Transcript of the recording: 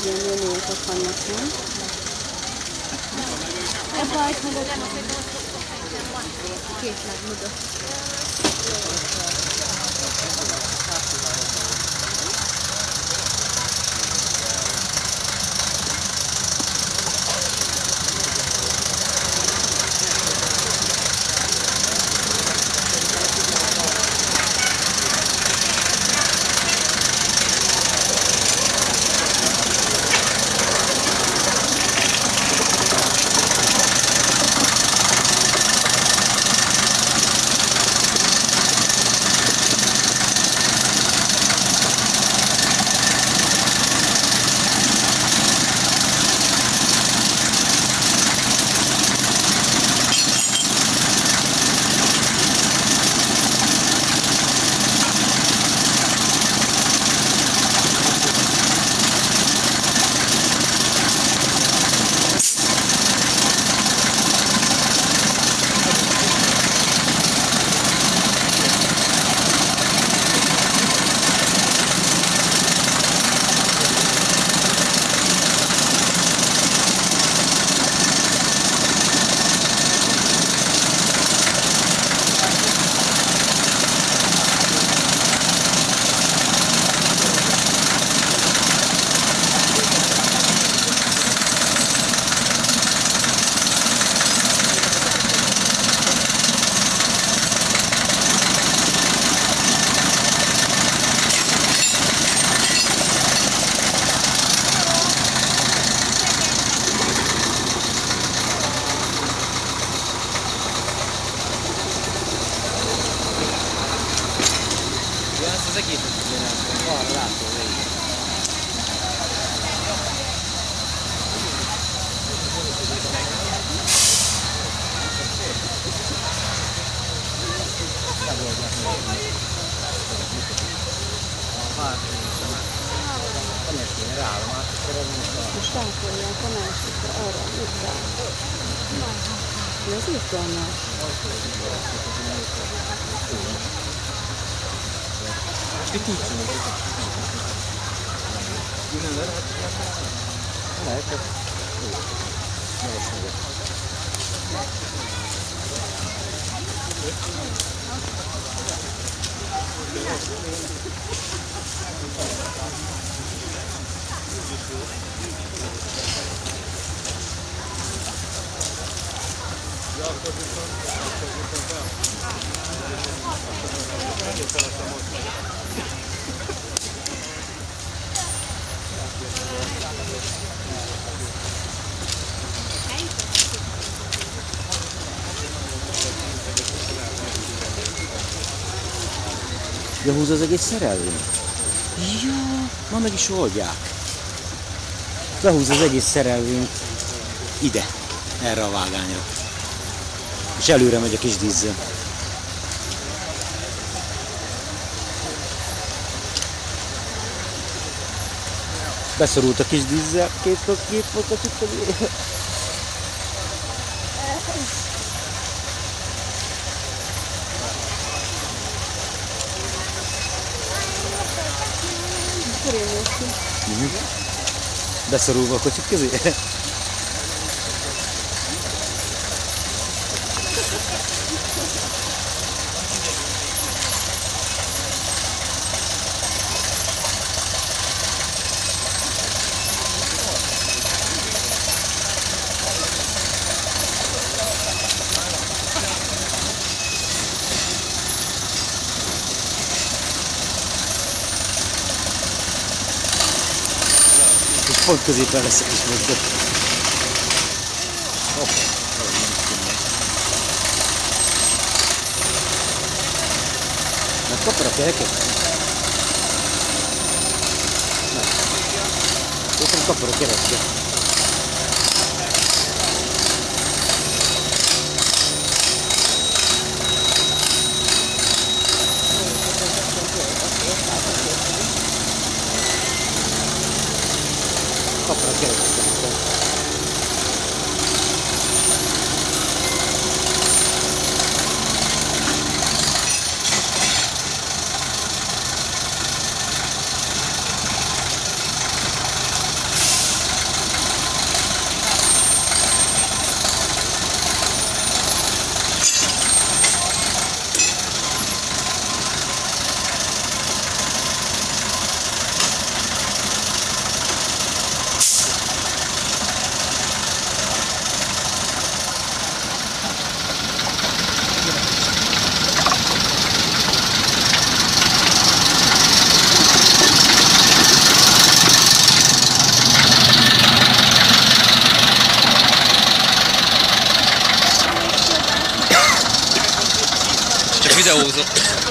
ilyen nőnőjökök vannak, nem? Ebben ajtmódot két legmódot. Az egészet ugyanaz, arra látom végig. Most rákolják a másikra, arra, után. Ez itt vannak. Itt úgy csináljuk. Lehet, csak magas magas. Ja, húz az egész szerelvény? Ja, ma meg is oldják. Behúz az egész szerelvényt ide, erre a vágányra. És előre megy a kis dízzel. Beszorult a kis dízzel, két volt a csukka. Beszorulva a kocsik közé? Pont középen lesz a kis mozgat. Megkapod a kereket? Nem. Éppen kapod a kereket. Kapod a kereket. videózott.